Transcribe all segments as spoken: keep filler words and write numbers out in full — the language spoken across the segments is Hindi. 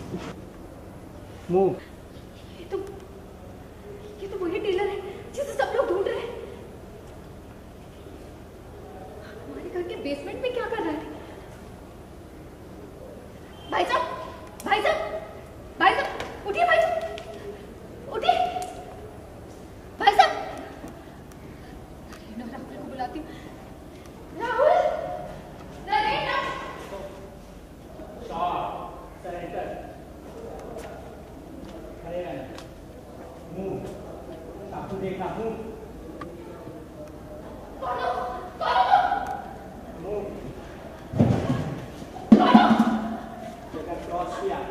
मूव। ये तो ये तो वही टेलर है जिसे सब लोग ढूंढ रहे हैं। हमारे घर के बेसमेंट में क्या कर रहा है? भाई साहब, भाई साहब, भाई साहब, उठिए भाई साहब, उठिए भाई साहब। राहुल को बुलाती हूँ। राहुल, नरेंद्र। खड़े रहना। मूव। चाकू देखना। मूव। मूव। जगह क्रॉस किया।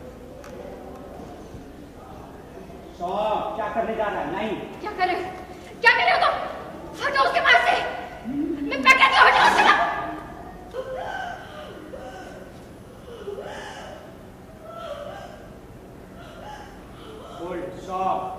क्या करने जा रहा है? नहीं। क्या कर रहे हो? क्या कर रहे हो तुम? हटो उसके पास से। मैं मैं कहती हूँ हटो उसके पास। होल्ड। स्टॉप।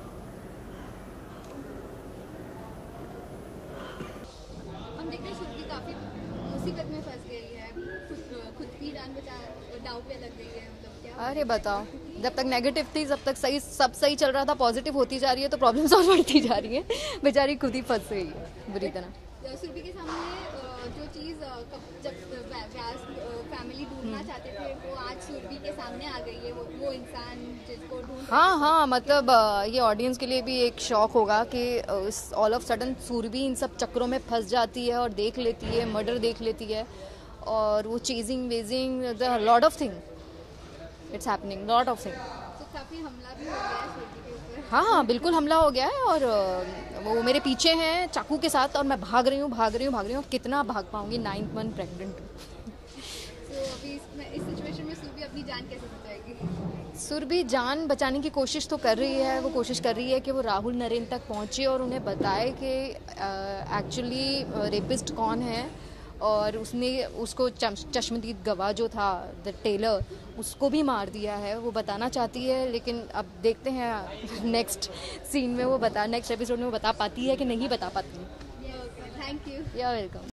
हम देखते हैं सुर्खी काफी मुसीबत में फंस गई है, खुद खुद की जान बचा दांव पे लग गई है। मतलब क्या? अरे बताओ, जब तक नेगेटिव थी जब तक सही सब सही चल रहा था, पॉजिटिव होती जा रही है तो प्रॉब्लम्स और बढ़ती जा रही है। बेचारी खुद ही फंस गई है बुरी तरह। सुरभि के सामने अ, जो चीज़ जब व्यास फैमिली ढूंढना चाहते थे वो आज सुरभि के सामने आ गई है। वो वो इंसान जिसको ढूंढ हाँ हाँ, मतलब अ, ये ऑडियंस के लिए भी एक शॉक होगा कि ऑल ऑफ सडन सुरभि इन सब चक्करों में फंस जाती है और देख लेती है, मर्डर देख लेती है और वो chasing wedging the lot of thing it's happening, lot of thing. तो काफी हमला भी हो गया है सुरभि के ऊपर। हाँ हाँ बिल्कुल हमला हो गया है और अ, वो मेरे पीछे हैं चाकू के साथ और मैं भाग रही हूँ भाग रही हूँ भाग रही हूँ कितना भाग पाऊंगी, नाइन्थ मंथ प्रेग्नेंट हूँ। तो अभी इसमें इस सिचुएशन में सुरभि अपनी जान कैसे बचाएगी? सुरभि जान बचाने की कोशिश तो कर रही है। वो कोशिश कर रही है कि वो राहुल नरेंद्र तक पहुंचे और उन्हें बताए कि एक्चुअली रेपिस्ट कौन है और उसने उसको चश्मदीद गवाह जो था द टेलर उसको भी मार दिया है। वो बताना चाहती है लेकिन अब देखते हैं नेक्स्ट सीन में वो बता नेक्स्ट एपिसोड में वो बता पाती है कि नहीं बता पाती। Thank you. या वेलकम।